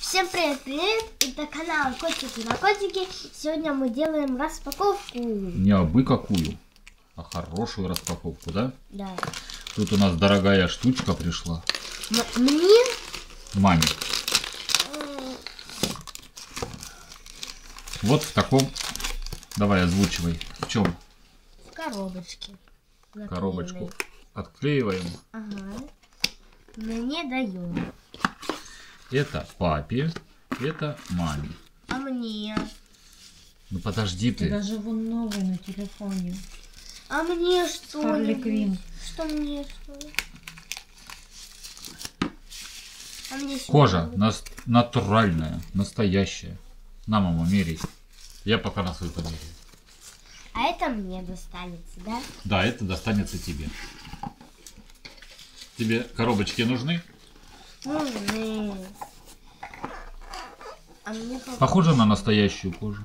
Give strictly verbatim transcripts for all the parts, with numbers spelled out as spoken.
Всем привет, привет! Это канал Котики на Котики. Сегодня мы делаем распаковку. Не абы какую, а хорошую распаковку, да? Да. Тут у нас дорогая штучка пришла. М мне? Маме. Вот в таком. Давай озвучивай. В чем? В коробочке. Коробочку отклеиваем. Ага. Мне даем. Это папе, это маме. А мне? Ну подожди ты. Даже вон новый на телефоне. А мне что? Харли Квинн. Что мне что ли? А мне Кожа нас натуральная, настоящая. На, мама, мерей. Я пока на свой померяю. А это мне достанется, да? Да, это достанется тебе. Тебе коробочки нужны? Нужны. А мне похоже... Похоже на настоящую кожу.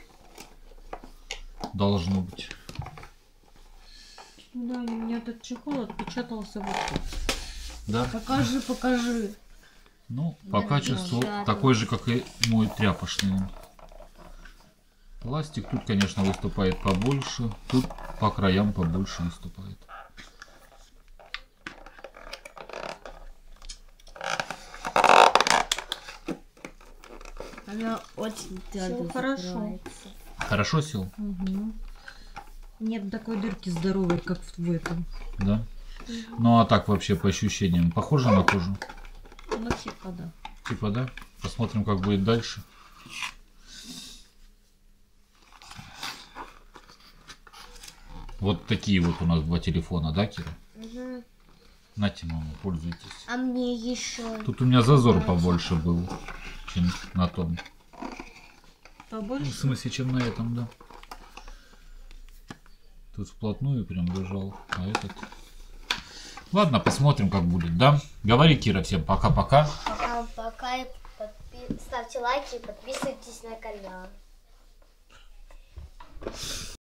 Должно быть. Да, у меня этот чехол отпечатался вот тут. Да? Покажи, покажи. Ну, по Да, качеству да. такой же, как и мой тряпочный. Пластик тут, конечно, выступает побольше. Тут по краям побольше выступает. Она очень твердо хорошо. закрывается. Хорошо сел? Угу. Нет такой дырки здоровой, как в этом. Да. Ну а так вообще по ощущениям похоже на кожу? Ну типа да. Типа да. Посмотрим, как будет дальше. Вот такие вот у нас два телефона, да, Кира? Угу. Нате, мама, пользуйтесь. А мне еще. Тут у меня зазор побольше был, чем на том. Ну, Побольше? в смысле, чем на этом, да. Тут вплотную прям лежал, а этот... Ладно, посмотрим, как будет, да? Говори, Кира, всем пока-пока. Пока-пока. И подпи... Ставьте лайки и подписывайтесь на канал.